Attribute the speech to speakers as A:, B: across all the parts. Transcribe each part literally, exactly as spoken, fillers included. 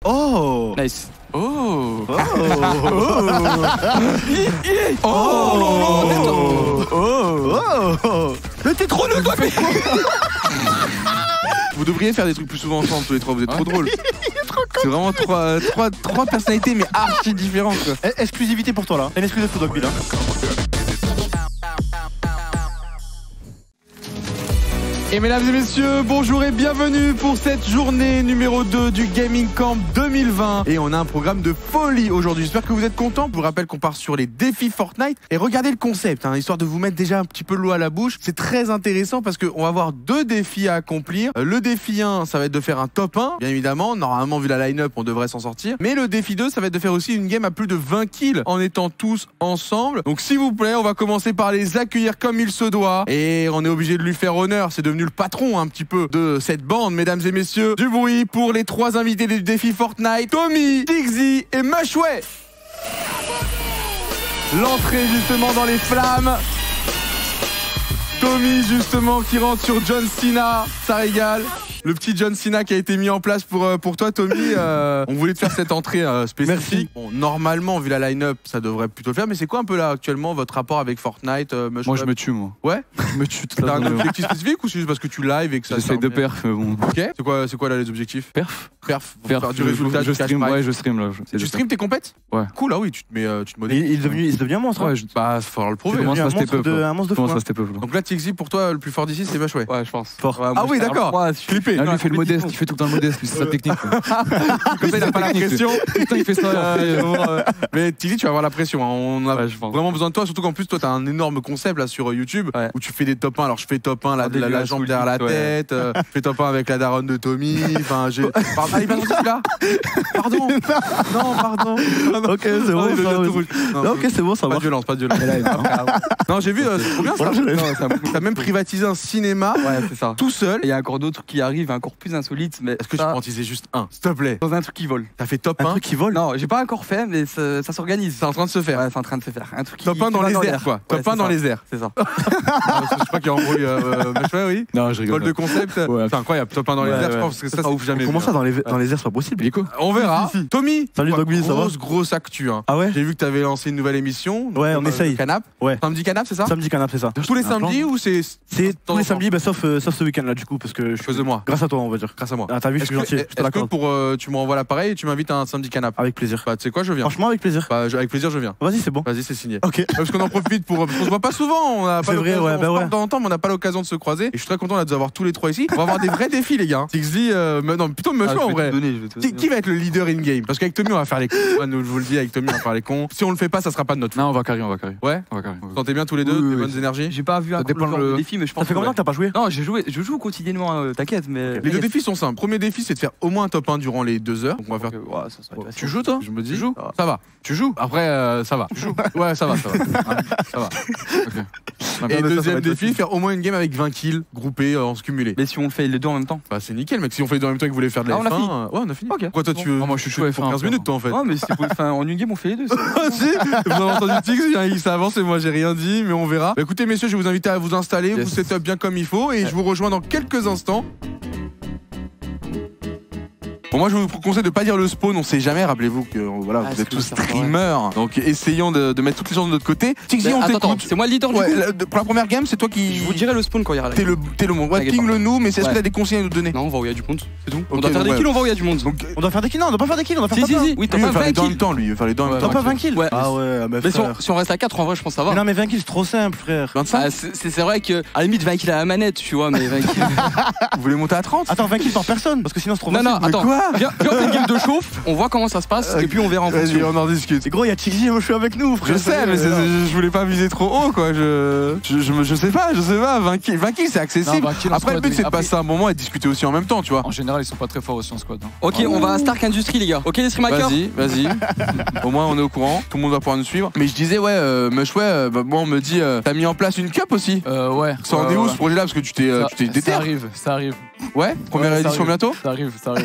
A: Oh.
B: Nice.
C: Oh.
A: Oh. Oh. Oh. Oh.
C: Mais t'es trop nul, toi. Vous devriez faire des trucs plus souvent ensemble tous les trois, vous êtes trop drôles. C'est vraiment trois, trois, trois personnalités mais archi différentes quoi.
A: Exclusivité pour toi là. Une excuse de Foodog Bill.
C: Et mesdames et messieurs, bonjour et bienvenue pour cette journée numéro deux du Gaming Camp deux mille vingt. Et on a un programme de folie aujourd'hui, j'espère que vous êtes contents. Je vous rappelle qu'on part sur les défis Fortnite. Et regardez le concept, hein, histoire de vous mettre déjà un petit peu l'eau à la bouche. C'est très intéressant parce qu'on va avoir deux défis à accomplir. Le défi un, ça va être de faire un top un, bien évidemment. Normalement, vu la line-up, on devrait s'en sortir. Mais le défi deux, ça va être de faire aussi une game à plus de vingt kills en étant tous ensemble. Donc s'il vous plaît, on va commencer par les accueillir comme il se doit. Et on est obligé de lui faire honneur, c'est devenu le patron un petit peu de cette bande, mesdames et messieurs. Du bruit pour les trois invités du défi Fortnite, Tommy, Tixzy et Mushway. L'entrée justement dans les flammes. Tommy justement qui rentre sur John Cena, ça régale. Le petit John Cena qui a été mis en place pour, pour toi, Tommy. Euh, on voulait te faire cette entrée euh, spécifique. Bon, normalement, vu la line-up, ça devrait plutôt le faire. Mais c'est quoi un peu là actuellement votre rapport avec Fortnite euh,
B: Moi, je me tue, moi.
C: Ouais.
B: Je me tue tout
C: T'as un objectif spécifique ou c'est juste parce que tu live et que ça.
B: J'essaie de perf, mais bon.
C: Ok. C'est quoi, c'est quoi là les objectifs?
B: Perf.
C: Perf.
B: Perf.
C: Faire du
B: Je,
C: résultat.
B: je
C: du
B: stream,
C: cash
B: ouais,
C: prize.
B: je stream là. Je,
C: Tu stream tes compètes?
B: Ouais.
C: Cool, ah oui, tu te mets, euh, tu te
A: Il,
C: modélises.
A: il est devenu, il est devenu un monstre.
B: Ouais, je...
C: Bah, faut falloir le prouver.
B: Comment ça, c'était peu
A: Un monstre de fou.
B: Comment ça, c'était peu
C: Donc là, Tixzy, pour toi, le plus fort d'ici, c'est Mushway.
B: Ouais, je pense.
A: Fort.
C: Ah oui, d'accord. Clippé.
B: Lui, il fait le modeste, il fait tout le temps le modeste, lui, c'est sa technique.
C: Comme ça, il n'a pas la pression.
B: Putain, il fait ça.
C: Euh, mais Tixzy, tu vas avoir la pression. Hein. On a
B: Ouais, je pense.
C: vraiment besoin de toi, surtout qu'en plus, toi, t'as un énorme concept là sur YouTube
B: Ouais.
C: où tu fais des top un. Alors, je fais top un, la, la, la jambe derrière la
B: ouais.
C: tête. Euh, je fais top un avec la daronne de Tommy. Enfin, j'ai. Pardon, allez, pas gentil, là. Pardon. Non, pardon.
A: Ok, c'est bon.
C: Oh, le
A: ça,
C: gâteau
A: ouais.
C: rouge. Non,
A: Non, ok, c'est bon, ça
C: Pas
A: va.
C: de violence, pas de violence. Non, j'ai vu, euh, c'est trop bien ça.
A: Voilà, je l'ai.
C: Non, t'as- T'as même privatisé un cinéma
D: Ouais, c'est ça.
C: tout seul.
D: Et il y a encore d'autres qui arrivent, encore plus insolites. Mais
C: Est-ce que tu
D: ça,
C: peux en teaser juste un, s'il te plaît?
D: dans un truc qui vole.
C: T'as fait top
A: Un
C: un.
A: truc qui vole.
D: Non, j'ai pas encore fait, mais ça, ça s'organise.
C: C'est en train de se faire.
D: Ouais, c'est en train de se faire. Un truc qui,
C: Top un
D: qui
C: dans
D: va
C: les airs,
D: l'air.
C: quoi.
D: Ouais,
C: Top un
D: c'est
C: dans
D: ça.
C: les airs.
D: C'est ça.
C: Non, parce que je crois qu'il y a embrouille. Euh, Mushway, oui.
B: Non, je rigole.
C: Vol de concept.
B: Ouais.
C: C'est incroyable. Top un dans les
A: Ouais,
C: airs, je
A: ouais.
C: pense que ça, c'est jamais.
A: Comment
C: vu,
A: ça
C: hein.
A: dans les, dans les airs, c'est pas possible.
B: Nico.
C: On verra.
A: Si, si.
C: Tommy.
A: Salut,
C: Ouais,
A: Dogby, ça va?
C: Grosse, grosse actu. Hein.
A: Ah ouais?
C: J'ai vu que t'avais lancé une nouvelle émission.
A: Ouais, on
C: euh,
A: essaye.
C: Canap.
A: Ouais.
C: Samedi Canap, c'est ça?
A: Samedi canap, c'est ça.
C: Tous les
A: Un plan.
C: samedis ou c'est.
A: C'est
C: temps
A: tous les
C: en temps
A: samedis, bah, sauf, euh, sauf ce week-end là, du coup, parce que je
C: À cause de moi.
A: grâce à toi, on va dire.
C: Grâce à moi.
A: Ah, t'as vu, je
C: Est-ce
A: suis
C: que,
A: gentil. Je te
C: est-ce que
A: l'accorde.
C: pour euh, tu m'envoies l'appareil et tu m'invites à un samedi Canap?
A: Avec plaisir.
C: Bah, tu sais quoi, je viens.
A: Franchement, avec plaisir.
C: Bah, je- avec plaisir, je viens.
A: Vas-y, c'est bon.
C: Vas-y, c'est signé.
A: Ok.
C: Parce qu'on en profite pour. Parce qu'on se voit pas souvent, on a pas
A: C'est vrai,
C: l'occasion,
A: ouais,
C: on
A: bah
C: se parle
A: ouais.
C: de temps en temps, mais on n'a pas l'occasion de se croiser. Et je suis très content de les avoir tous les trois ici. On va avoir des vrais défis, les gars. Tixzy, euh, mais non, plutôt Mushway en vrai. Qui, qui va être le leader in-game? Parce qu'avec Tommy, on va faire les cons. Ouais, nous, je vous le dis, avec Tommy, on va faire les cons. Si on le fait pas, ça sera pas de notre faute.
B: Non, on va carré, on va carré.
C: Ouais?
B: On va carré.
C: Vous sentez bien tous les deux,
D: Oui, oui,
C: des
D: oui.
C: bonnes énergies?
D: J'ai pas vu un
B: dépend
D: genre
B: le-
D: de défi, mais je pense
A: Ça fait combien de temps que t'as pas joué?
D: Non, j'ai joué, je joue quotidiennement, euh, t'inquiète, mais.
C: Les deux défis sont simples. Premier défi, c'est de faire au moins un top un durant les deux heures. Donc on va faire.
D: Donc, euh, ouais, ça serait facile.
C: Tu joues toi? Je me dis.
B: Tu joues
C: Ça va. Tu joues? Après, euh, ça va. Tu joues? Ouais, ça va, ça va. Hein, ça va.
B: Ok.
C: Et
A: mais ça, ça va
C: deuxième
A: être
C: défi,
A: facile.
C: faire au moins une game avec vingt kills groupés euh, en se cumulé.
D: Mais si on le fait les deux en même temps.
C: Bah c'est nickel, mec. Si on fait les deux en même temps et que vous voulez faire de la
D: Ah, on a
C: F un,
D: fini.
C: euh, ouais, on a fini.
D: Ok.
C: Pourquoi toi tu veux?
B: Ah, moi, je suis chaud à
C: pour
B: faire un
C: quinze
B: peu,
C: minutes toi en fait.
D: Ouais, mais si pour- enfin, en une game, on fait les deux. c'est-
C: Ah, si, vous avez entendu Tixzy, hein, il s'avance et moi j'ai rien dit, mais on verra. Bah, écoutez messieurs, je vais vous inviter à vous installer,
B: Yes.
C: vous setup bien comme il faut et je vous rejoins dans quelques instants. Bon, moi je vous conseille de pas dire le spawn, on sait jamais, rappelez-vous que euh, voilà,
D: Ah,
C: vous
D: c'est
C: êtes tous
D: comme ça, ouais.
C: streamers, donc essayons de, de mettre toutes les chances de notre côté. Tixzy,
D: Mais
C: on
D: attends, attends,
C: t'écoute.
D: c'est moi le leader du
C: Ouais,
D: coup.
C: la- de- pour la première game, c'est toi qui.
D: Je vous dirai le spawn quand il y aura la
C: T'es le, t'es le monde. Ouais,
D: T'inquiète
C: ping
D: pas.
C: le nous, mais est-ce que
D: Ouais.
C: t'as des conseils à nous donner?
D: Non, on va où il y a du monde, c'est tout. On
C: Ok,
D: doit faire
C: bon,
D: des
C: ouais.
D: kills, on va où il y a du monde.
C: Donc,
A: On doit faire des kills. Non, on doit pas faire des kills. On doit faire
D: Si,
A: top
D: si,
A: un.
D: si, oui,
C: lui,
D: t'as
C: il veut
D: pas
C: faire les
D: vingt
C: deux en même
D: kills.
C: temps, lui, il veut faire les deux en même
D: Ouais,
C: temps.
A: Top pas vingt kills.
D: Ouais.
A: Ah ouais, mais
D: Mais si
A: frère.
D: on, si on reste à quatre, en vrai, je pense que ça va.
A: Mais non, mais vingt kills, c'est trop simple, frère.
C: vingt-cinq.
D: Ah, c'est c'est vrai que, à la limite, vingt kills à la manette, tu vois, mais vingt kills.
C: Vous voulez monter à trente?
A: Attends, vingt kills par personne. Parce que sinon, c'est trop
D: Non,
A: facile.
D: non,
C: Mais
D: attends.
C: quoi?
D: Viens, viens, on fait une game de chauffe, on voit comment ça se passe, et puis on verra en
C: Vas-y,
D: fonction.
C: on en discute.
A: Et gros, il y a Tixzy et moi je suis avec nous, frère.
C: Je sais, mais c'est- je voulais pas viser trop haut, quoi. Je, je, je, me- je sais pas, je sais pas. vingt kills, vingt kills, c'est accessible.
B: Non, vingt kills en
C: Après, le
B: squad,
C: but, c'est de
B: après-
C: passer un moment et de discuter aussi en même temps, tu vois.
B: En général, ils sont pas très forts aussi en squad. hein.
D: Ok, on va à Stark Industries, les gars. Ok, les streamhackers.
C: Vas-y, vas-y. Au moins, on est au courant. Tout le monde va pouvoir nous suivre. Mais je disais, ouais, euh, Mushway, euh, bah, moi, on me dit, euh, t'as mis en place une cup aussi.
B: Euh, ouais.
C: Ça en
B: ouais,
C: est où
B: ouais.
C: ce projet-là? Parce que tu t'es euh,
B: Ça-
C: tu t'es
B: Ça
C: déter.
B: arrive, ça arrive.
C: Ouais, première
B: Ouais, ça
C: édition
B: arrive.
C: bientôt.
B: Ça arrive, ça arrive, ça arrive. Il y a eu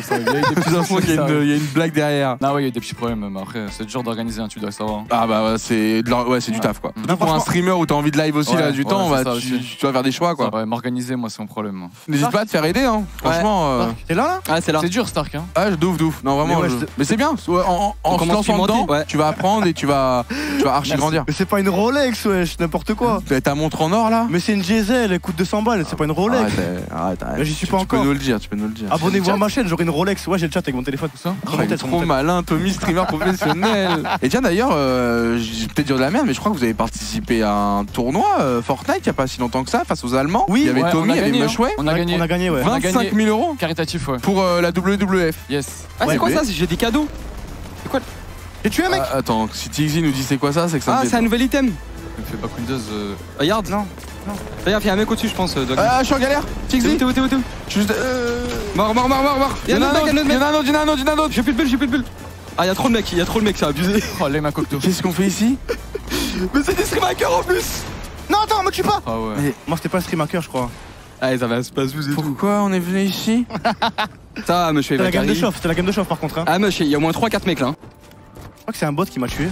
B: des petits
C: Je sens qu'il y, a une- il y a une blague derrière.
B: Non, ouais, il y a eu des petits problèmes, mais après, c'est dur d'organiser, hein, tu dois savoir.
C: Ah bah ouais, c'est de la- ouais, c'est du taf quoi.
B: Non,
C: Surtout pour un
A: franchement-
C: streamer où t'as envie de live aussi
B: Ouais,
C: là du
B: ouais,
C: temps,
B: c'est
C: bah,
B: ça
C: tu,
B: aussi.
C: tu dois faire des choix quoi.
B: Ouais, m'organiser, moi, c'est mon problème. moi.
C: N'hésite pas à te faire aider hein. Franchement. euh,
A: T'es là là
D: Ah, c'est là.
B: C'est dur, Stark, hein.
C: Ah, de ouf, de ouf. Non, vraiment.
A: Mais ouais,
C: je-
A: je-
C: Mais c'est bien. Ouais, En, en, en se
D: commence
C: lançant
D: pimenter,
C: dedans,
D: ouais.
C: tu vas apprendre et tu vas, tu vas archi
A: Merci.
C: grandir.
A: Mais c'est pas une Rolex, wesh, n'importe quoi.
C: T'as ta montre en or là
A: Mais c'est une Diesel, elle coûte deux cents balles, c'est pas une Rolex.
C: Arrête, euh, arrête, arrête.
A: Mais j'y suis
C: Tu-
A: pas
C: Tu peux
A: encore.
C: nous le dire, tu peux nous le dire.
A: Abonnez-vous à ma chaîne, j'aurai une Rolex. Ouais, j'ai le chat avec mon téléphone.
B: Tout ça
C: Oh,
A: Sur mon
C: il est
A: tel, sur mon
C: trop
A: tel.
C: malin, Tommy, streamer professionnel. Et tiens d'ailleurs, euh, j'ai peut-être dire de la merde, mais je crois que vous avez participé à un tournoi euh, Fortnite il y a pas si longtemps que ça face aux Allemands.
A: Oui.
C: il y avait
B: Ouais,
C: Tommy,
B: on a
C: il y avait
B: gagné, hein.
C: Mushway.
B: On a gagné.
A: On a gagné, ouais.
B: on a
C: vingt-cinq
B: gagné.
C: mille euros
B: Caritatif, ouais.
C: pour euh, la W W F.
B: Yes.
D: Ah,
A: Ouais,
D: c'est quoi
A: mais-
D: ça? J'ai des cadeaux.
A: J'ai tué un mec.
C: Ah, attends, si Tixi nous dit c'est quoi ça, c'est que ça
D: Ah,
C: me
D: c'est un
C: fait-
D: nouvel item.
B: Je me fais pas Windows. euh,
D: Regarde.
A: Non.
D: Regarde, il y a un mec au-dessus, je pense. euh, Doug.
C: Ah, je suis en galère.
D: T'es où,
C: Tixi,
D: t'es où, t'es où, t'es où?
C: je suis juste. euh,
D: Mort, mort, mort, mort, mort.
C: Il y en a un autre, il y en a un autre, il y en a un autre, il y en a un autre.
D: J'ai plus de bulles, j'ai plus de bulles. Ah, il y a trop de mecs, il y a trop de mecs, c'est abusé.
B: Oh, les ma cocteau.
C: Qu'est-ce qu'on fait ici?
D: Mais c'est des stream hackers en plus.
A: Non, attends, me tue pas.
B: Ah ouais.
C: Mais
A: Moi, c'était pas un stream hacker, je crois.
D: Ah, ils avaient un space vous et tout.
C: pourquoi on est venu ici?
D: Ça, monsieur, il
A: C'était
D: va
A: la game de
D: carry.
A: chauffe, c'était la game de chauffe par contre. Hein.
D: Ah, monsieur, il y a au moins trois quatre mecs là. hein.
A: Je crois que c'est un bot qui m'a tué.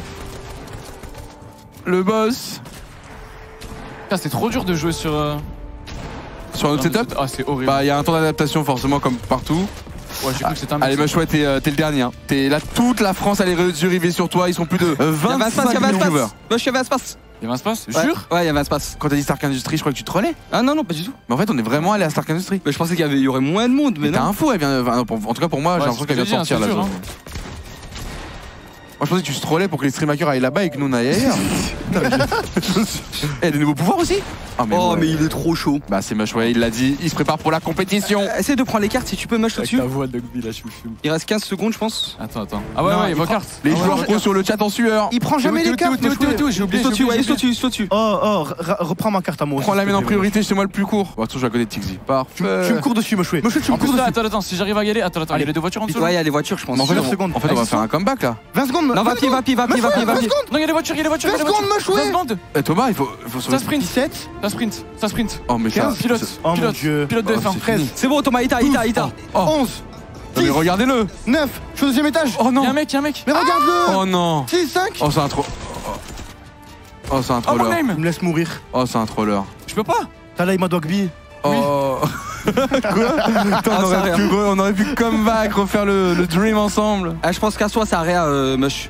C: Le boss
B: Putain, c'est trop dur de jouer sur. euh,
C: sur notre
B: sur un
C: setup.
B: Ah, c'est horrible.
C: Bah, il y a un temps d'adaptation forcément comme partout.
B: Ouais, j'ai cru que c'était un mec.
C: Allez, Mushway, t'es euh, t'es le dernier. Hein. T'es là, toute la France, elle est rivée sur toi. Ils sont plus de euh,
D: Il y avait un space, il y
C: vingt-cinq
D: avait un
C: millions de viewers.
D: space. Monsieur, il y avait un space.
B: Il y avait un space.
D: Ouais.
B: Jure.
D: Ouais, il y avait un space.
C: Quand t'as dit Stark Industries, je crois que tu trollais.
D: Ah, non, non, pas du tout.
C: Mais en fait, on est vraiment allé à Stark Industries.
D: Mais je pensais qu'il y, avait- il y aurait moins de monde, mais
C: Mais t'as
D: non.
C: un fou, elle vient. enfin, pour- en tout cas, pour moi, j'ai
B: Ouais,
C: l'impression
B: c'est
C: qu'elle
B: ce
C: vient
B: que
C: de
B: je dis,
C: sortir
B: hein,
C: là.
B: c'est sûr,
C: Moi, je pensais que tu trollais pour que les stream hackers aillent là-bas et que nous on aille ailleurs. Et des nouveaux pouvoirs aussi. Ah,
D: Oh,
C: ouais.
D: mais il est trop chaud.
C: Bah, c'est Mushway, il l'a dit. Il se prépare pour la compétition.
D: Euh, Essaye de prendre les cartes si tu peux, moche
B: Avec
D: là-dessus.
B: ta voix de Dogby, là, je me fume.
D: Il reste quinze secondes, je pense.
B: Attends, attends. Ah ouais,
A: Non,
B: ouais,
A: il
B: il vos
A: prend-
B: cartes.
C: Les
B: Ah ouais,
C: joueurs
B: ouais.
C: pro sur le chat en sueur.
A: Il prend jamais les cartes.
B: Théo, Théo,
A: Mushway.
B: Théo, Théo, j'ai oublié.
D: Soit
B: j'ai
D: tu, ouais,
B: oublié,
D: soit
B: j'ai oublié.
D: tu, soit tu.
A: Oh, oh, ra- reprends ma carte à moi aussi.
C: Prends la
A: s'il
C: mienne
A: te
C: en
A: plaît,
C: priorité, c'est moi le plus court. Bon, attends, je suis à côté de Tixi. Parfait.
A: Tu, tu me cours dessus, Mushway. Mushway, tu
B: En
A: me
B: plus,
A: cours
B: là,
A: dessus.
B: attends, attends, si j'arrive à y aller, attends, attends, il y a les deux voitures en dessous.
D: Ouais, il y a les voitures, je pense.
C: Mais en fait,
A: Plusieurs secondes.
C: en fait, on va
A: Allez,
C: faire un comeback là.
A: vingt secondes.
D: Non, va pied, va pied, va pied, va pied, va pied.
B: Non, il y a les voitures, il y a les voitures, il y a les
A: vingt
B: voitures.
A: secondes, Mushway.
B: vingt secondes.
C: Eh, Thomas, il faut, il faut
B: Ça sprint,
A: dix-sept.
B: ça sprint, ça sprint.
C: Oh, mais ça.
A: quinze,
B: Pilote,
C: ça-
A: Oh mon
B: pilote,
A: Dieu.
B: pilote de
C: Oh,
B: F un.
C: c'est
A: treize.
C: fini.
D: C'est bon, Thomas, Ita, Ita, Ita.
C: Oh,
A: onze.
C: non, mais regardez-le.
A: neuf. Je suis au deuxième étage.
C: Oh
B: Il y a un
C: non.
B: mec, il y a un mec.
A: Mais regarde-le.
C: Oh non.
A: six, cinq.
C: Oh, c'est un troll. Oh, c'est un
B: Oh, mon
C: troller.
A: Il
B: name.
A: me laisse mourir.
C: Oh, c'est un troller.
B: Je peux pas.
A: T'as là, il m'a Dogby.
C: Oh. Quoi? Attends,
D: Ah,
C: on,
D: ça
C: aurait
D: a
C: pu, on aurait pu comeback, refaire le, le dream ensemble.
D: Ah, je pense qu'à soi, ça réa, euh, Mush.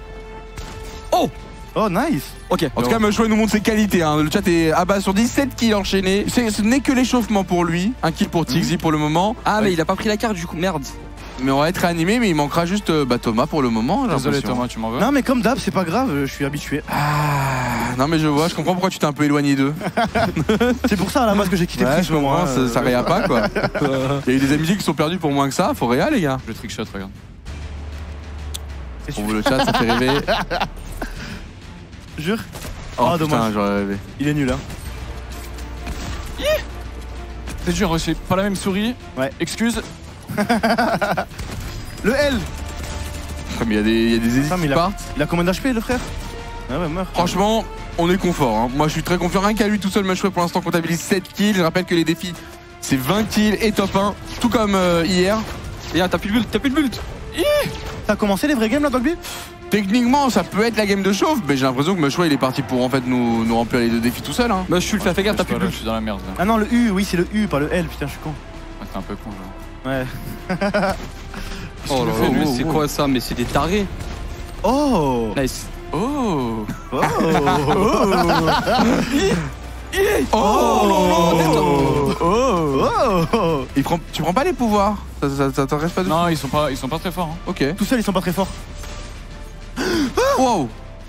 A: Oh, nice.
D: Ok.
C: En tout cas, Mushway nous montre ses qualités. Hein. Le chat est à bas sur dix-sept kills enchaînés. C'est- Ce n'est que l'échauffement pour lui. Un kill pour Tixi pour le moment.
D: Ah, mais il a pas pris la carte du coup, merde.
C: Mais on va être réanimé, mais il manquera juste euh, bah, Thomas pour le moment. j'ai
B: Désolé,
C: l'impression.
B: Thomas, tu m'en veux.
A: Non, mais comme d'hab, c'est pas grave, je suis habitué.
C: Ah, non, mais je vois, je comprends pourquoi tu t'es un peu éloigné d'eux.
A: C'est pour ça à la base que j'ai quitté
C: Ouais,
A: le
C: je
A: truc, moi,
C: comprends,
A: hein,
C: ça, ça
A: euh,
C: réa pas quoi. Il y a eu des amitiés qui sont perdues pour moins que ça, faut réa les gars.
B: Je trickshot, regarde.
A: c'est
C: Pour
A: sûr.
C: vous le chat, ça fait rêver.
A: Jure.
C: Oh,
A: Ah,
C: putain,
A: dommage.
C: j'aurais rêvé.
A: Il est nul, hein.
B: C'est dur, c'est pas la même souris.
A: Ouais.
B: Excuse.
A: Le L.
C: Comme il y a des, il y a des hésits
A: Ah, mais
C: qui
A: il a-
C: partent.
A: Il a combien d'H P, le frère? Ah ouais, meurt.
C: Franchement, on est confort. Hein. Moi, je suis très confiant. Rien qu'à lui tout seul, Mushway pour l'instant comptabilise sept kills. Je rappelle que les défis, c'est vingt kills et top un. Tout comme euh, hier.
D: Et ah, t'as plus de bulle, t'as plus de bulle.
A: T'as commencé les vrais games, là, Dogby?
C: Techniquement, ça peut être la game de chauffe, mais j'ai l'impression que Mushway il est parti pour en fait nous, nous remplir les deux défis tout seul. Hein.
D: Mush, tu le fais, fais gaffe, t'as plus de
B: Je
D: bulle.
B: suis dans la merde. là.
A: Ah non, le U, oui, c'est le U, pas le L, putain, je suis con.
B: Ouais, T'es un peu con, genre.
A: Ouais.
D: Oh là
B: fait, lui,
D: là, c'est quoi ça? Mais c'est des tarés.
A: Oh.
D: Nice.
B: Oh.
A: Oh. Oh.
C: Oh,
A: Oh. Oh.
C: Il prend, tu prends pas les pouvoirs. Ça, ça, ça t'intéresse pas de
B: Non, ils sont pas, ils sont pas très forts. Hein.
C: Ok.
A: Tout seul, ils sont pas très forts.
C: Wow.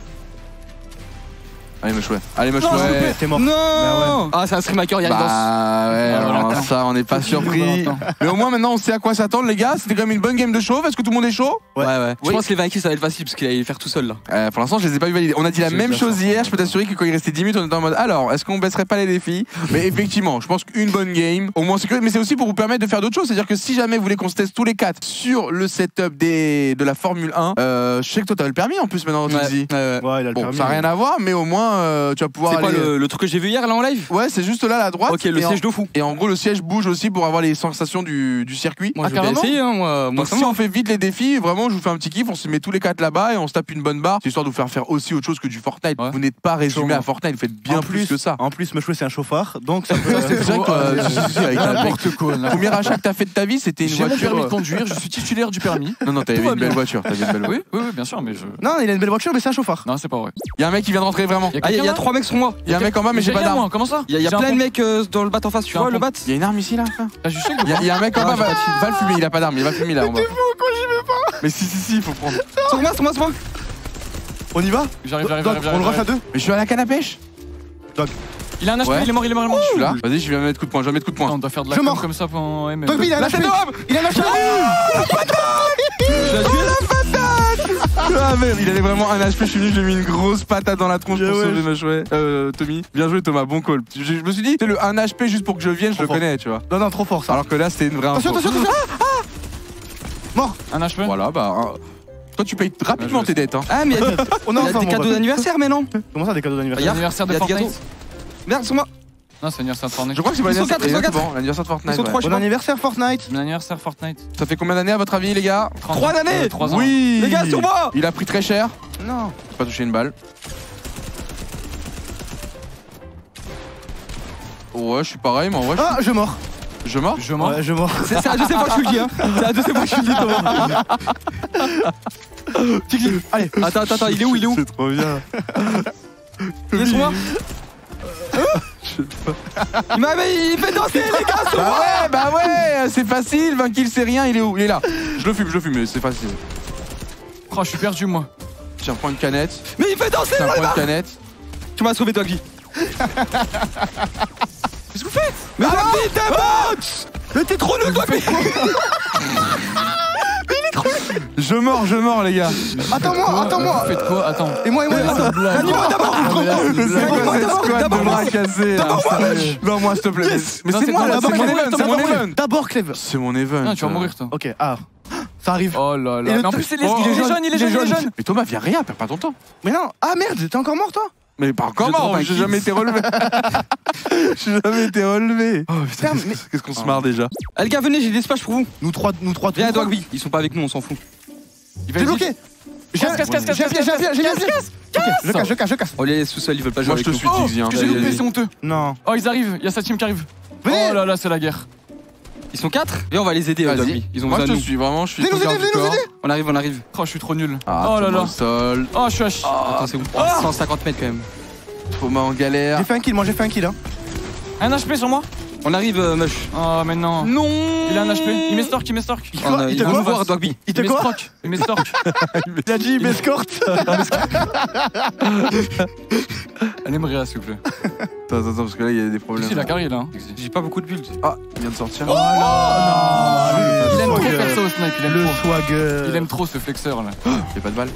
C: Allez, Mushway. Allez, Mushway.
A: Ouais, t'es mort.
D: Non.
A: Bah ouais.
D: Ah, c'est un stream hacker, il y a le danse.
C: Bah ouais,
B: Ah,
C: alors
B: voilà.
C: ça on n'est pas surpris. Mais au moins maintenant on sait à quoi s'attendre les gars. C'était quand même une bonne game de chauffe. Est-ce que tout le monde est chaud?
A: Ouais.
D: Ouais, ouais. Je
C: Oui.
D: pense que les vaincus, ça va être facile parce qu'il allait le faire tout seul là.
C: euh, Pour l'instant je les ai pas vu valider. On a dit la
B: Je
C: même
B: vais
C: chose
B: faire
C: hier.
B: ça.
C: Je peux t'assurer que quand il restait dix minutes on était en mode alors est-ce qu'on baisserait pas les défis? Mais effectivement je pense qu'une bonne game au moins c'est que. Mais c'est aussi pour vous permettre de faire d'autres choses. C'est-à-dire que si jamais vous voulez qu'on se teste tous les quatre sur le setup des... de la Formule un, euh, je sais que toi t'avais le permis en plus maintenant tu
D: Ouais,
C: dis.
D: ouais, ouais.
A: Ouais, il a le
C: Bon
A: permis.
C: ça n'a rien à voir mais au moins euh, tu vas pouvoir
D: C'est quoi
C: aller...
D: le, le truc que j'ai vu hier là en live?
C: Ouais, c'est juste là à la droite.
D: Ok, le
C: et
D: siège
C: en...
D: de fou.
C: Et en gros, le siège bouge aussi pour avoir les sensations du, du circuit.
D: Moi,
A: Ah,
D: je vais
A: carrément
D: essayer, hein, moi. moi
C: Donc
D: ça
C: si
D: me
C: on fait vite les défis, vraiment je vous fais un petit kiff, on se met tous les quatre là-bas et on se tape une bonne barre, c'est histoire de vous faire faire aussi autre chose que du Fortnite.
B: Ouais.
C: Vous n'êtes pas résumé
B: Sûrement.
C: à Fortnite, vous faites bien
A: En
C: plus, que ça.
A: En plus, Meshway c'est un chauffard, donc ça peut.
C: C'est vrai que euh, si, si, avec la-
B: N'importe quoi.
C: le premier achat que t'as fait de ta vie, c'était une
B: J'ai mon
C: voiture.
B: permis de
C: euh,
B: conduire, je suis titulaire du permis.
C: Non, non, t'avais
B: Tout va
C: une belle
B: bien.
C: voiture. T'avais une belle voiture.
B: Oui, oui, oui, bien sûr, mais je.
A: Non, il a une belle voiture, mais c'est un chauffard.
B: Non, c'est pas vrai.
C: Il y a un mec qui vient de rentrer vraiment.
B: Y a
D: Ah, il y, a-
B: quelqu'un
D: y a
B: là
D: trois mecs sur moi.
C: Il y a un mec en bas, mais j'ai pas
B: rien,
C: d'arme.
B: moi, comment ça?
D: Il y a, y a
B: J'ai un
D: plein de
B: pompe.
D: mecs euh, dans le bat en face, tu
B: J'ai un
D: vois le
B: pompe.
D: bat?
C: Il y a une arme ici là. frère.
B: Ah, je sais que
C: Il y, a- il y a un mec en
D: Ah,
C: bas,
D: j'ai
C: va,
D: pas de shield.
C: va le fumer, il a pas d'arme, il va fumer là en bas. Mais si, si, si, il faut prendre.
D: Sur moi, sur moi, sur moi.
A: On y va?
B: J'arrive, j'arrive,
A: Donc,
B: j'arrive.
A: on le rush à
B: j'arrive.
A: deux?
C: Mais je suis à la canne à pêche.
B: Il a un H P,
C: Ouais.
B: il est mort, il est mort, il est mort.
C: Je suis là. Vas-y, je vais mettre coup de poing, je vais mettre coup de
B: Putain,
C: poing.
B: on doit faire de la
A: Je
B: com
A: mors.
B: comme ça pendant M M.
A: Donc, il a un
C: La
A: H P.
C: tête d'homme.
A: Il a un H P.
D: Je l'ai tué.
C: Ah merde, il avait vraiment un H P, je suis venu, j'ai mis une grosse patate dans la tronche
A: Bien
C: pour
A: ouais.
C: sauver Meshway. Euh, Tommy, bien joué Thomas, bon call. Je, je me suis dit, c'est le un H P juste pour que je vienne, je
A: Trop
C: le
A: fort.
C: connais, tu vois.
A: Non, non, trop fort ça.
C: Alors que là, c'était une vraie
A: Attention,
C: info.
A: attention, attention. Mort.
B: Un H P.
C: Voilà, bah. un- Toi, tu payes rapidement
B: Ouais, je
C: tes dettes, hein.
D: Ah, mais il y a,
A: On
D: il
A: a
D: y a
A: enfin
D: des
A: mon
D: cadeaux
A: pote.
D: d'anniversaire, mais non.
A: Comment ça, des cadeaux d'anniversaire?
D: Regarde.
B: Anniversaire de
D: Il y a des
B: Fortnite.
D: Merde, sur moi.
B: Non, c'est l'anniversaire de Fortnite.
C: Je crois que c'est pas
D: Ils sont
C: l'anniversaire.
D: quatre, ils sont quatre.
C: Exactement, l'anniversaire de Fortnite.
D: Ils sont
C: ouais.
D: trois, je
A: Bon
D: crois.
A: anniversaire Fortnite.
B: Mon anniversaire Fortnite.
C: Ça fait combien d'années à votre avis, les gars?
D: Trois d'années.
B: trois ans.
C: Oui.
D: Les gars, sur moi.
C: Il a pris très cher.
A: Non.
C: J'ai pas touché une balle. Ouais, je suis pareil, mais en vrai, je
A: Ah, je mors.
C: je mors.
B: Je mors.
A: Ouais, je mors.
D: C'est c'est la deuxième fois que je te le dis, hein. C'est la deuxième fois que je te le dis, Thomas.
A: Tic-tic. Allez.
D: Attends, attends, attends, il est où, il est où?
C: C'est trop bien.
D: Il est sur moi. Il m'a il fait danser, les gars, sur
C: Bah
D: moi.
C: ouais, bah ouais, c'est facile, vingt kills c'est rien, il est où? Il est là. Je le fume, je le fume, mais c'est facile.
B: Oh, je suis perdu, moi.
C: Tiens, prends une canette.
D: Mais il fait danser,
C: Tiens,
D: là,
C: prends
D: là.
C: une canette.
D: Tu m'as sauvé, Doggy. Qu'est-ce que vous faites? Mais Doggy, t'es mort. Mais t'es trop nul, Doggy.
C: Je mors, je mors, les gars.
A: Attends-moi, attends-moi.
B: Vous faites quoi? Attends.
A: Et moi, et moi, et moi.
D: Gagne-moi d'abord.
C: Mais c'est quoi
D: D'abord,
C: cette
D: d'abord,
C: squad de
D: d'abord,
C: bras cassés là,
D: d'abord,
C: sérieux. Non, moi, s'il te plaît.
D: Yes.
C: Mais
B: Non,
C: c'est
B: c'est
C: moi,
B: toi,
C: là,
B: d'abord,
C: c'est mon
B: Clève,
C: event, c'est
B: d'abord,
C: mon
B: Clève.
C: event.
A: D'abord Clève.
C: C'est mon event.
B: Non, tu vas mourir, toi.
A: Ok, ah. Ça arrive.
B: Oh là là.
A: Et le
B: Mais en
A: t-
B: plus, il est
A: Oh,
B: il est jeune, il est jeune, il est jeune.
C: Mais Thomas, viens rien, perds pas ton temps.
A: Mais non. Ah merde, t'es encore mort toi?
C: Mais par
B: Je
C: comment?
B: drop un
C: J'ai
B: kill.
C: jamais été relevé. J'ai jamais été relevé. Oh putain,
A: Merde,
C: qu'est-ce qu'est-ce qu'on se marre déjà.
D: Ah, les gars, venez, j'ai des splash pour vous.
A: Nous trois, nous trois.
D: Viens,
A: nous trois.
D: Dogby. Ils sont pas avec nous, on s'en fout.
B: Il va
A: T'es
B: être
A: bloqué. J'ai un
B: Casse, casse, casse,
A: j'ai un pied, j'ai un pied, j'ai un pied. Ok, je casse, je casse, je casse.
D: On les laisse tout seuls, ils veulent pas jouer
C: Moi, je
D: avec
C: te
D: nous.
C: suis,
B: Oh,
C: Tixi. hein.
B: que j'ai
C: Vas-y,
B: loupé,
C: vas-y.
B: c'est honteux.
A: Non.
B: Oh, ils arrivent, il y a sa team qui arrive.
A: Venez.
B: Oh là là, c'est la guerre.
D: Ils sont quatre. Viens, on va les aider, euh,
C: Vas-y.
D: Dogby. Ils ont
C: Moi, je
D: besoin
C: te
D: de nous.
C: suis, vraiment, je suis
A: Venez nous
C: sauvegarde
A: aider,
C: du
A: venez nous
C: corps.
A: aider.
D: On arrive, on arrive.
B: Oh, je suis trop nul.
C: Ah,
B: Oh là
C: Thomas
B: là.
C: au sol.
B: Oh, je suis H.
D: Attends, c'est où? Oh, cent cinquante mètres quand même.
C: Thomas en galère.
A: J'ai fait un kill, moi j'ai fait un kill. Hein.
B: Un H P sur moi.
D: On arrive, euh, Mush.
B: Oh, mais non.
C: Non.
B: Il a un H P. Il m'estorque, il m'estorque.
D: On a-
A: il
D: Ils
A: te
D: vont
A: quoi
D: nous voir, Dogby.
A: Il te
B: Il
A: quoi?
B: m'estorque. Il m'estorque.
A: Il a dit il m'escorte.
B: Allez, me réa, s'il vous plaît.
C: Attends, attends, parce que là, il y a des problèmes.
B: Si, il a carré là. hein.
D: J'ai pas beaucoup de builds.
C: Ah, il vient de sortir.
B: Oh non. Il aime trop
A: swagger.
B: faire ça au snipe, il aime
A: Le
B: trop.
A: swagger.
B: Il aime trop ce flexeur là.
C: Il y a pas de balle.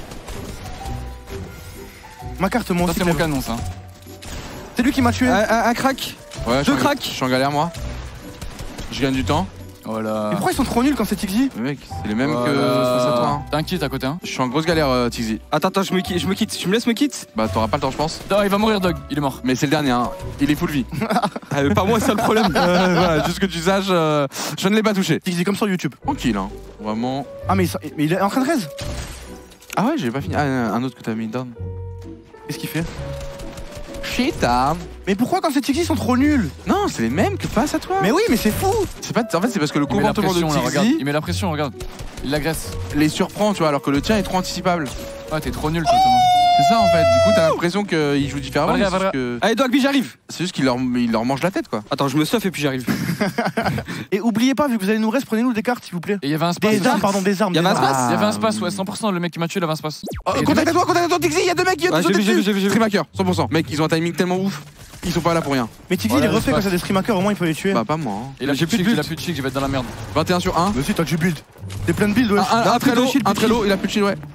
A: Ma carte, mon
B: Ça,
A: aussi.
B: c'est mon
A: Clève.
B: canon, ça.
A: C'est lui qui m'a tué.
D: Un, un- un crack.
C: Ouais, je suis
D: Deux
C: en-
D: cracks.
C: Je suis en galère, moi. Je gagne du temps.
B: Voilà.
A: Mais pourquoi ils sont trop nuls quand c'est Tixi?
C: Mais mec, c'est les mêmes
B: Voilà.
C: que face à toi. hein.
B: T'as un kit à côté, hein.
C: Je suis en grosse galère, euh, Tixi.
D: Attends, attends, je me, qui- je me quitte. Tu me laisses me quitte?
C: Bah, t'auras pas le temps, je pense.
B: Non, il va mourir, Dog. Il est mort.
C: Mais c'est le dernier, hein. Il est full vie.
D: Ah, mais pas moi, c'est ça le problème.
C: Euh, voilà, juste que tu saches, euh, je ne l'ai pas touché.
A: Tixi comme sur YouTube.
C: Tranquille, hein. Vraiment.
A: Ah mais, il- mais il est en train de raise.
C: Ah ouais, j'ai pas fini. Ah, un autre que t'as mis down.
A: Qu'est-ce qu'il fait?
C: Shit, hein.
A: Mais pourquoi quand c'est Tixi ils sont trop nuls?
C: Non, c'est les mêmes que face à toi.
A: Mais oui, mais c'est fou.
C: c'est pas. En fait, c'est parce que le
B: Il met la
C: comportement de
B: pression là, regarde.
C: Tixi
B: Il met la pression, regarde. Il l'agresse.
C: les surprend, tu vois, alors que le tien est trop anticipable.
B: Ah, t'es trop nul, toi, Thomas.
C: C'est ça en fait. Du coup, t'as l'impression qu'il joue différemment.
B: Valga,
C: mais c'est juste
B: Valga.
C: que-
D: Allez, Dogby, j'arrive.
C: C'est juste qu'il leur, il leur mange la tête, quoi.
D: Attends, je me stuff et puis j'arrive.
A: Et oubliez pas, vu que vous allez nous reste, prenez-nous des cartes s'il vous plaît.
B: Et il y avait un space.
A: Des
B: aussi.
A: armes, pardon, des armes.
D: Y avait
A: des
D: un
A: armes.
D: space
B: Il y avait un
C: Ah,
B: space, ouais, cent pour cent. Le mec qui m'a tué, il avait un space.
C: Oh,
B: Et
C: contacte-toi, contacte-toi, Tixi, il y a deux mecs qui
D: Ouais, j'ai vu, j'ai vu, j'ai vu, j'ai vu.
C: Streamaker, cent pour cent. Mec, ils ont un timing tellement ouf. Ils sont pas là pour rien.
A: Mais Tixi
B: Voilà,
A: il est refait
B: le
A: quand
B: space.
A: c'est des streamhackers, au moins il peut les tuer.
C: Bah, pas moi. hein.
B: Il a
D: J'ai
B: plus de
D: plus de
B: chic, il a
D: build.
B: plus de chic, je vais être dans la merde.
C: vingt et un sur un.
A: Mais si, t'as du build. T'es plein de build, ouais.
C: Un, un, un
D: plus de
C: Trello,
D: shield,
C: un
D: plus de
C: Trello, il a plus de shield, ouais.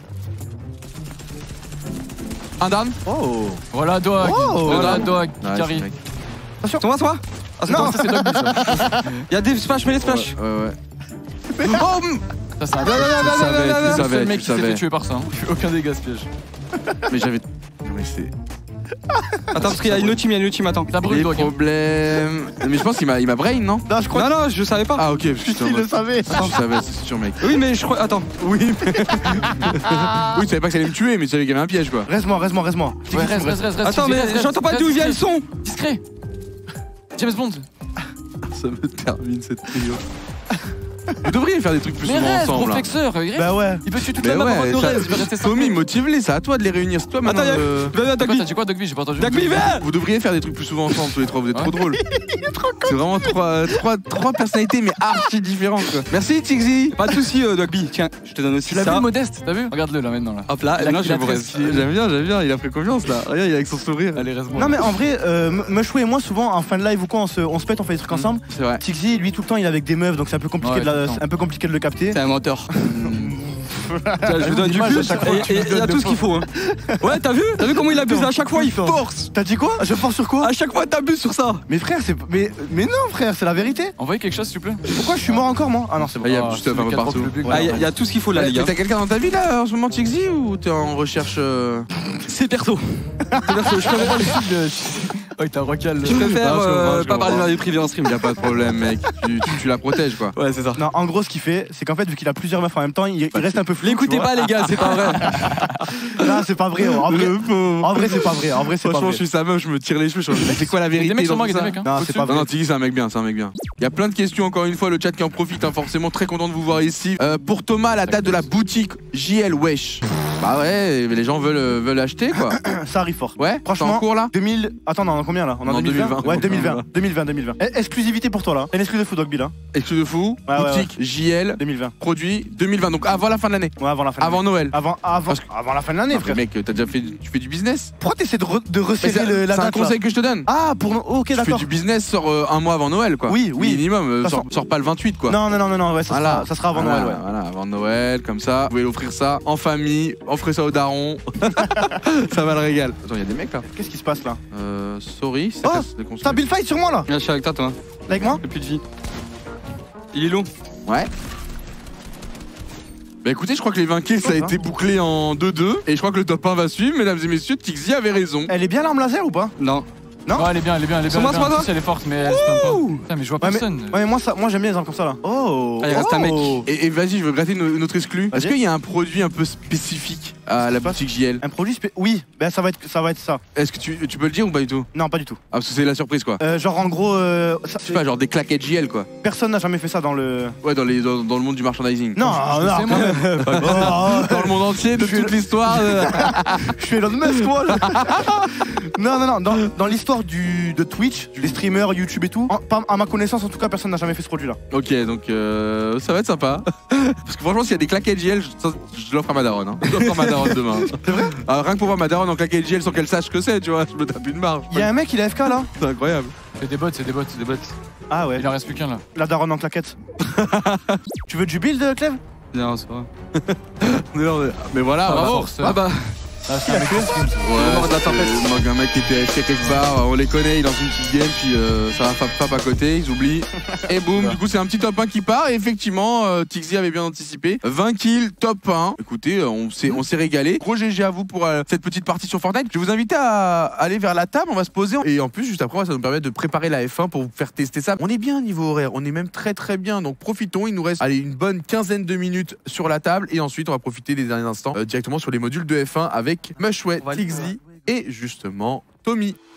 C: Un down.
A: Oh.
B: Voilà, Doag.
A: Oh.
B: Voilà, Doag. Qui
C: Ouais,
B: carry.
C: mec.
D: Sur moi, sur moi. Ah, c'est
A: Non.
D: toi.
B: Ça, c'est Doag, ça.
D: Il y a des splash, mais les splash.
C: Ouais, ouais. Oh, mm.
B: Ça, c'est un
C: Tu
B: C'est
C: savais, tu
B: le seul
C: savais,
B: mec
C: tu
B: qui s'est fait
C: savais.
B: tuer par ça. hein. Aucun dégâts ce piège.
C: Mais j'avais. Non, mais c'est.
D: Attends, parce qu'il y a une autre team, il y a une autre team, attends.
B: T'as brûlé,
C: Les
B: toi, Game.
C: problèmes. Mais je pense qu'il m'a il m'a brain, non?
A: Non, je crois
D: Non, non, je savais pas.
C: Ah, ok, parce que j'étais en
A: qu'il le
C: mode-
A: savait.
C: Attends, je savais, c'est sûr, mec.
D: Oui, mais je crois. Attends.
C: Oui, mais. Oui, tu savais pas que ça allait me tuer, mais tu savais qu'il y avait un piège, quoi.
A: Reste-moi, reste-moi, reste-moi.
B: Ouais, reste, reste, reste, reste.
D: Attends,
B: reste,
D: mais
B: reste,
D: j'entends pas
B: reste,
D: d'où vient le
B: reste.
D: son.
B: Discret. James Bond.
C: Ça me termine cette trio. Vous devriez faire des trucs plus
B: Mais
C: souvent
B: reste,
C: ensemble. là.
B: professeur.
A: Bah ouais.
B: Il peut tuer toute
C: Mais
B: la map avant
C: ouais,
B: de nous
C: ça-
B: reste. Il va rester sans.
C: Tommy, motive-les, c'est à toi de les réunir. C'est toi maintenant.
D: Attends,
C: le-
D: Viens, viens,
B: Quoi,
D: Dagby.
B: t'as dit quoi, Dogby? J'ai pas entendu.
D: Dagby, viens.
C: Vous devriez faire des trucs plus souvent ensemble tous les trois, vous êtes trop
B: Ouais.
C: drôles. C'est vraiment trois, trois, trois personnalités mais archi différentes quoi. Merci Tixi.
D: Pas de soucis, euh, Dagby. Tiens, je te donne aussi
B: Tu l'as
D: ça.
B: vu, Modeste? T'as vu? Regarde-le là maintenant là.
D: Hop là,
B: Il
D: et
B: a-
D: maintenant
B: il
D: je
B: a
D: vous
B: treize
D: reste.
B: pieds.
C: J'aime bien, j'aime bien, il a pris confiance là. Regarde, il est avec son sourire.
B: Allez, reste
A: Non mais en vrai, euh, Mushway et moi souvent en fin de live ou quoi on se, on se pète, on fait des trucs ensemble.
C: C'est vrai.
A: Tixi lui tout le temps il est avec des meufs donc c'est un peu compliqué,
B: Ouais,
A: de, la-
B: tout le temps.
A: c'est un peu compliqué de le capter.
D: C'est un menteur. Tiens, je vous donne du
A: L'image à
D: plus
A: chaque fois,
D: et
A: tu me
D: et il y a
A: donnes
D: tout
A: de
D: ce qu'il faut. hein. Ouais, t'as vu? T'as vu comment il abuse à chaque fois? Il force.
A: T'as dit quoi? Je force sur quoi?
D: À chaque fois, t'abuses sur ça.
A: Mais frère, c'est mais mais non frère, c'est la vérité.
B: Envoyez quelque chose, s'il vous plaît.
A: Pourquoi je suis mort encore moi? Ah non c'est
C: Ah,
A: bon.
C: il y a
B: Ah,
C: juste un
B: c'est
C: peu
B: le
C: partout.
B: quatre plus big.
D: Ah, il y a- il y a tout ce qu'il faut là, les
C: Mais
D: gars.
C: t'as quelqu'un dans ta vie là en ce moment Tixi ou t'es en recherche euh,
D: C'est perso. C'est perso. Je préfère,
B: Oh, il t'a recal.
D: je préfère
C: Non, je
D: euh,
C: comprends, je
D: pas parler de
C: comprends.
D: ma vie privée en stream.
C: Y a pas de problème mec, tu, tu, tu la protèges quoi.
D: Ouais, c'est ça.
A: Non, en gros ce qu'il fait, c'est qu'en fait vu qu'il a plusieurs meufs en même temps, il, il reste un peu flou.
D: L'écoutez
A: tu vois.
D: pas, les gars, c'est pas vrai.
A: Non, c'est pas vrai. En vrai,
C: Le pauvre.
A: en vrai c'est pas vrai. En vrai c'est pas
C: Franchement
A: vrai.
C: je suis sa meuf, je me tire les cheveux, je me dis, mais c'est quoi la
B: Il y a
C: vérité
B: des mecs sur
C: dans
B: moi, il y
C: tout
B: a des
C: ça
B: mecs. hein.
A: Non, c'est pas
C: Non,
A: vrai.
C: non, Tiggy, c'est un mec bien, c'est un mec bien. Il y a plein de questions, encore une fois, le chat qui en profite, hein, forcément très content de vous voir ici. Euh, pour Thomas, la date de la boutique J L Wesh. Bah ouais, les gens veulent, euh, veulent acheter quoi.
A: Ça arrive fort.
C: Ouais,
A: Franchement,
C: c'est en cours là.
A: deux mille. Attends, non, combien là? On est en
C: Non,
A: deux mille vingt.
C: deux mille vingt.
A: Ouais, deux mille vingt. deux mille vingt, deux mille vingt. Eh, exclusivité pour toi là. Une exclu de fou, Dogby là.
C: Exclu de fou,
A: Ouais, ouais,
C: boutique J L,
A: deux mille vingt.
C: produit deux mille vingt, donc avant la fin de l'année.
A: Ouais, avant la fin de
C: Avant
A: l'année.
C: Noël.
A: Avant, avant,
C: Parce que-
A: avant la fin de l'année,
C: Non, mais
A: frère.
C: mec, t'as déjà fait, tu fais du business.
A: Pourquoi t'essaies de, re- de
C: Mais
A: resserrer
C: C'est
A: le- la
C: c'est un
A: date là?
C: conseil que je te donne.
A: Ah, pour. Ok,
C: Tu fais
A: d'accord.
C: du business, sors euh, un mois avant Noël quoi.
A: Oui, oui.
C: Minimum, euh,
A: Ça
C: sors,
A: sent-
C: sors pas le vingt-huit quoi.
A: Non, non, non, non, non, ouais, ça,
C: Voilà.
A: sera, ça sera avant
C: Voilà,
A: Noël, ouais.
C: Voilà, avant Noël, comme ça. Vous pouvez l'offrir ça en famille, offrez ça au daron. Ça va le régal. Attends, il y a des mecs là.
A: Qu'est-ce qui se passe là?
C: Euh, sorry, c'est
A: Oh,
C: casse- des construits.
A: T'as Bill Fight sur moi là?
D: Viens, je suis avec toi, toi.
A: Là, avec moi?
D: J'ai plus de vie. Il est long.
C: Ouais. Bah écoutez, je crois que les vainqueurs ça a été bouclé en deux deux. Et je crois que le top un va suivre, mesdames et messieurs. Tixi avait raison.
A: Elle est bien l'arme laser ou pas?
D: Non.
A: Non.
B: Ouais, elle est bien, elle est bien, elle est bien.
D: Sur moi,
B: elle est bien.
D: sur moi,
B: En plus, elle est forte, mais elle se plaint pas. Putain, mais je vois
A: Ouais, mais,
B: personne.
A: ouais, mais moi, ça, moi j'aime bien les armes comme ça là. Oh!
D: Ah, il reste un mec.
A: Oh.
C: Et, et vas-y, je veux gratter une, une autre exclue. Est-ce
A: Vas-y.
C: qu'il y a un produit un peu spécifique à la
A: se passe
C: boutique J L?
A: Un produit spé... Oui, ben ça va être ça va être ça.
C: Est-ce que tu, tu peux le dire ou pas du tout?
A: Non, pas du tout.
C: Ah, parce que c'est la surprise quoi.
A: Euh, genre en gros, euh, ça-
C: Je sais pas, genre des claquettes J L quoi.
A: personne n'a jamais fait ça dans le.
C: Ouais, dans, les, dans, dans le monde du merchandising.
A: Non,
B: je
A: non,
B: sais,
A: quand
B: moi.
A: même. Oh,
C: Dans le monde entier, de toute l'histoire. euh.
A: je suis Elon Musk moi. là. non, non, non. Dans, dans l'histoire du de Twitch, des streamers, YouTube et tout, en- pas- à ma connaissance en tout cas, personne n'a jamais fait ce produit là.
C: Ok, donc euh, ça va être sympa. Parce que franchement, s'il y a des claquettes J L, je, ça, je l'offre à ma daronne. Hein. Je l'offre à ma daronne demain.
A: C'est vrai?
C: Ah, rien que pour voir ma daronne en claquettes J L sans qu'elle sache ce que c'est, tu vois, je me tape une marge.
A: Il y a un mec, il est A F K là.
C: C'est incroyable.
B: C'est des bots, c'est des bots, c'est des bots.
A: Ah ouais.
B: Il en reste plus qu'un là.
A: La daronne en claquette. Tu veux du build, Clève?
D: Non, c'est pas.
C: Mais, non, mais- mais voilà,
B: Ah,
C: bravo.
B: force.
D: Ah bah.
B: Ah, c'est un mec qui stream, ça.
C: Ouais,
D: mort de la
C: c'est-
D: tempête.
C: il manque un mec qui était F K quelque part, on les connaît, il lance une petite game, puis euh, ça va fap fap à côté, ils oublient. Et boum, du coup c'est un petit top un qui part, et effectivement, euh, Tixi avait bien anticipé. vingt kills, top un. Écoutez, euh, on s'est on s'est régalé. Gros G G à vous pour euh, cette petite partie sur Fortnite. Je vais vous inviter à aller vers la table, on va se poser. Et en plus, juste après, ça va nous permettre de préparer la F un pour vous faire tester ça. On est bien niveau horaire, on est même très très bien, donc profitons. Il nous reste allez, une bonne quinzaine de minutes sur la table, et ensuite on va profiter des derniers instants euh, directement sur les modules de F un avec Mushway, Tixi et justement Tommy.